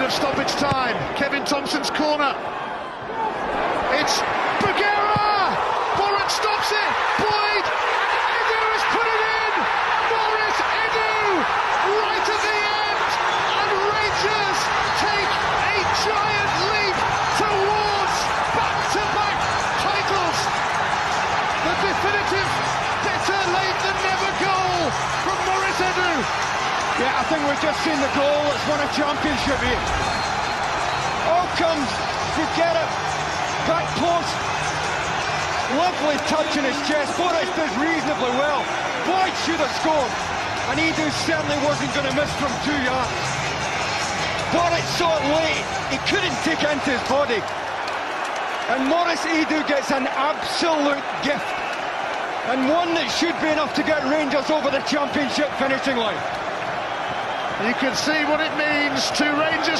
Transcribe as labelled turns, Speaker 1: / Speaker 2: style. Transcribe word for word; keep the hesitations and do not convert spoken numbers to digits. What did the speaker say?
Speaker 1: at stoppage time. Kevin Thompson's corner. It's Bougherra! Borat stops it! Boyd! Edu has put it in! Maurice Edu! Right at the end! And Rangers take a giant leap towards back-to-back titles! The definitive better late than never goal from Maurice Edu!
Speaker 2: Yeah, I think we've just seen the goal that's won a championship here. All comes Bougherra, back post. Lovely touch in his chest. Boris does reasonably well. Boyd should have scored, and Edu certainly wasn't going to miss from two yards. Boris saw it late. He couldn't take it into his body. And Maurice Edu gets an absolute gift, and one that should be enough to get Rangers over the championship finishing line.
Speaker 1: You can see what it means to Rangers